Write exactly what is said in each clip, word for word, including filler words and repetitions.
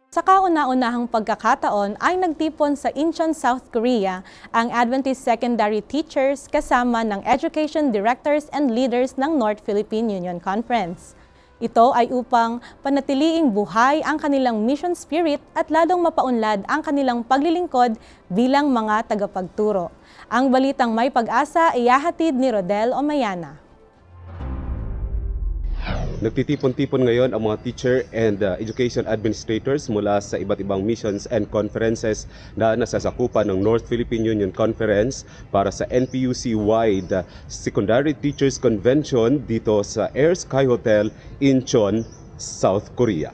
Sa kauna-unahang pagkakataon ay nagtipon sa Incheon, South Korea ang Adventist secondary teachers kasama ng education directors and leaders ng North Philippine Union Conference. Ito ay upang panatiliing buhay ang kanilang mission spirit at lalong mapaunlad ang kanilang paglilingkod bilang mga tagapagturo. Ang balitang may pag-asa ay ihahatid ni Rodel Omayana. Nagtitipon-tipon ngayon ang mga teacher and uh, education administrators mula sa iba't ibang missions and conferences na nasasakupan ng North Philippine Union Conference para sa N P U C-wide uh, Secondary Teachers Convention dito sa Air Sky Hotel, Incheon, South Korea.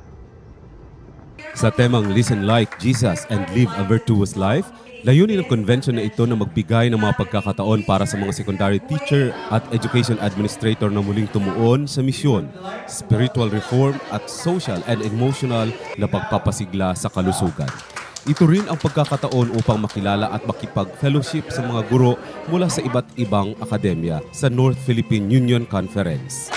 Sa temang Listen Like Jesus and Live a Virtuous Life, layunin ng convention na ito na magbigay ng mga pagkakataon para sa mga secondary teacher at education administrator na muling tumuon sa misyon, spiritual reform at social and emotional na pagpapasigla sa kalusugan. Ito rin ang pagkakataon upang makilala at makipag-fellowship sa mga guro mula sa iba't ibang akademya sa North Philippine Union Conference.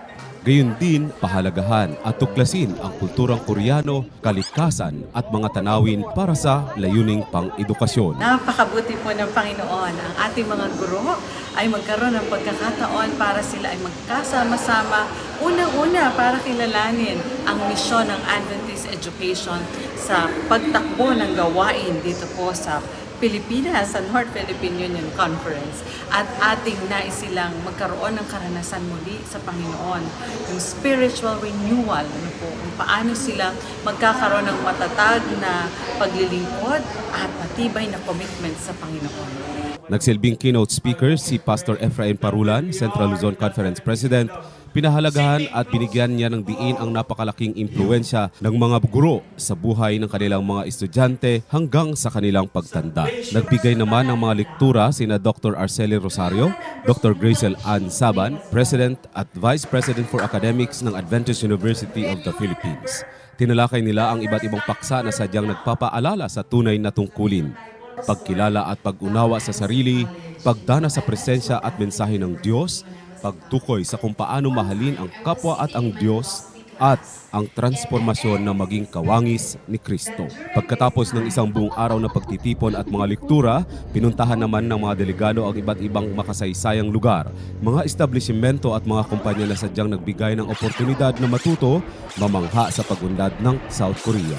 Gayon din, pahalagahan at tuklasin ang kulturang Koreano, kalikasan at mga tanawin para sa layuning pang-edukasyon. Napakabuti po ng Panginoon. Ang ating mga guro ay magkaroon ng pagkakataon para sila ay magkasama-sama. Unang-una para kilalanin ang misyon ng Adventist Education sa pagtakbo ng gawain dito po sa Pilipinas sa North Philippine Union Conference at ating nais silang magkaroon ng karanasan muli sa Panginoon, yung spiritual renewal, ano po, kung paano sila magkakaroon ng matatag na paglilingkod at matibay na commitment sa Panginoon. Nagsilbing keynote speaker si Pastor Efrain Parulan, Central Luzon Conference President. Pinahalagahan at binigyan niya ng diin ang napakalaking impluensya ng mga guro sa buhay ng kanilang mga estudyante hanggang sa kanilang pagtanda. Nagbigay naman ng mga lektura sina Doctor Arceli Rosario, Doctor Grazel Ann Saban, President at Vice President for Academics ng Adventist University of the Philippines. Tinalakay nila ang iba't ibang paksa na sadyang nagpapaalala sa tunay na tungkulin, pagkilala at pag-unawa sa sarili, pagdana sa presensya at mensahe ng Diyos, pagtukoy sa kung paano mahalin ang kapwa at ang Diyos, at ang transformasyon na maging kawangis ni Kristo. Pagkatapos ng isang buong araw na pagtitipon at mga lektura, pinuntahan naman ng mga delegado ang iba't ibang makasaysayang lugar, mga establishmento at mga kumpanya na sadyang nagbigay ng oportunidad na matuto, mamangha sa pag-unlad ng South Korea.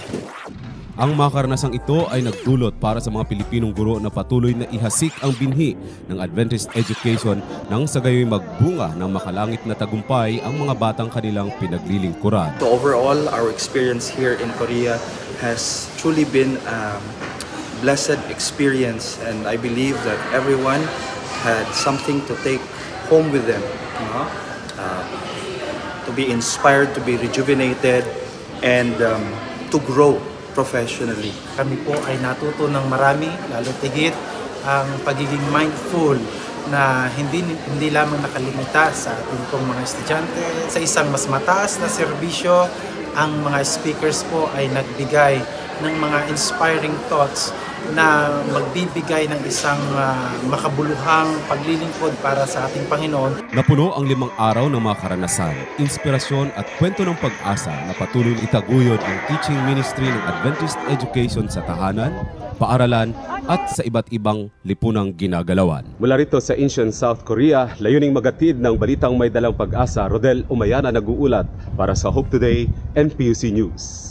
Ang mga karanasang ito ay nagdulot para sa mga Pilipinong guro na patuloy na ihasik ang binhi ng Adventist Education nang sa gayoy magbunga ng makalangit na tagumpay ang mga batang kanilang pinaglilingkuran. So overall, our experience here in Korea has truly been a blessed experience, and I believe that everyone had something to take home with them, you know? uh, to be inspired, to be rejuvenated, and um, to grow professionally. Kami po ay natuto ng marami, lalo tigit ang pagiging mindful na hindi hindi lamang nakalimita sa ating pong mga estudyante. Sa isang mas mataas na serbisyo, ang mga speakers po ay nagbigay ng mga inspiring thoughts na magbibigay ng isang uh, makabuluhang paglilingkod para sa ating Panginoon. Napuno ang limang araw ng mga karanasan, inspirasyon at kwento ng pag-asa na patuloy itaguyod ang teaching ministry ng Adventist Education sa tahanan, paaralan at sa iba't ibang lipunang ginagalawan. Mula rito sa Incheon, South Korea, layuning magatid ng balitang may dalang pag-asa, Rodel Omayana nag-uulat para sa Hope Today N P U C News.